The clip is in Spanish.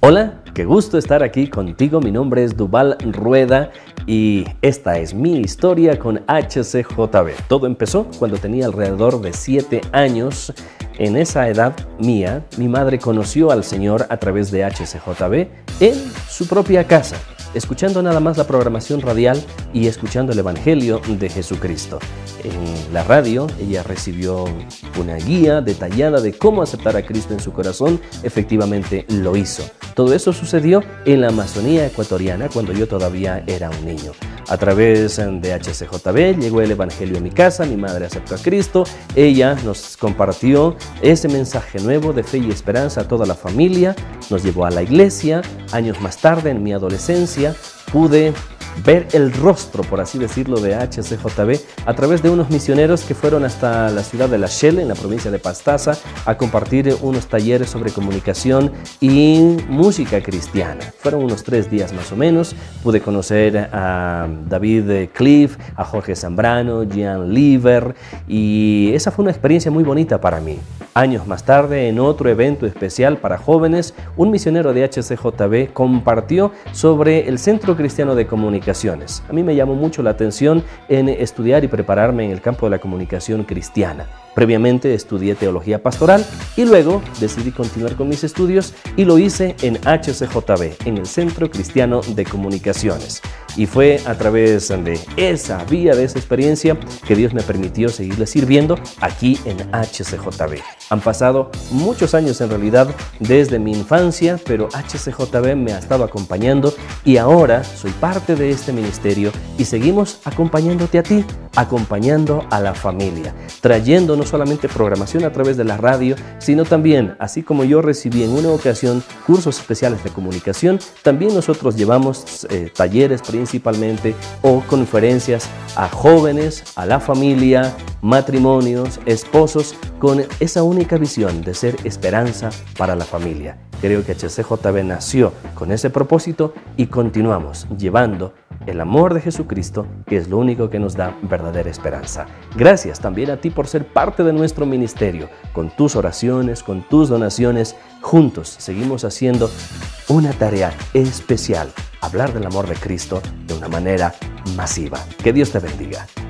Hola, qué gusto estar aquí contigo. Mi nombre es Duvall Rueda y esta es mi historia con HCJB. Todo empezó cuando tenía alrededor de 7 años. En esa edad mía, mi madre conoció al Señor a través de HCJB en su propia casa, escuchando nada más la programación radial y escuchando el Evangelio de Jesucristo. En la radio ella recibió una guía detallada de cómo aceptar a Cristo en su corazón. Efectivamente lo hizo. Todo eso sucedió en la Amazonía ecuatoriana cuando yo todavía era un niño. A través de HCJB llegó el Evangelio a mi casa, mi madre aceptó a Cristo, ella nos compartió ese mensaje nuevo de fe y esperanza a toda la familia, nos llevó a la iglesia. Años más tarde, en mi adolescencia, pude ver el rostro, por así decirlo, de HCJB a través de unos misioneros que fueron hasta la ciudad de La Shele, en la provincia de Pastaza, a compartir unos talleres sobre comunicación y música cristiana. Fueron unos 3 días más o menos. Pude conocer a David Cliff, a Jorge Zambrano, Jan Lieber, y esa fue una experiencia muy bonita para mí. Años más tarde, en otro evento especial para jóvenes, un misionero de HCJB compartió sobre el Centro Cristiano de Comunicaciones. A mí me llamó mucho la atención en estudiar y prepararme en el campo de la comunicación cristiana. Previamente estudié teología pastoral y luego decidí continuar con mis estudios y lo hice en HCJB, en el Centro Cristiano de Comunicaciones. Y fue a través de esa vía, de esa experiencia, que Dios me permitió seguirle sirviendo aquí en HCJB. Han pasado muchos años en realidad desde mi infancia, pero HCJB me ha estado acompañando y ahora soy parte de este ministerio y seguimos acompañándote a ti, acompañando a la familia, trayendo no solamente programación a través de la radio, sino también, así como yo recibí en una ocasión cursos especiales de comunicación, también nosotros llevamos talleres principalmente o conferencias a jóvenes, a la familia, matrimonios, esposos, con esa única visión de ser esperanza para la familia. Creo que HCJB nació con ese propósito y continuamos llevando el amor de Jesucristo, que es lo único que nos da verdadera esperanza. Gracias también a ti por ser parte de nuestro ministerio. Con tus oraciones, con tus donaciones, juntos seguimos haciendo una tarea especial, hablar del amor de Cristo de una manera masiva. Que Dios te bendiga.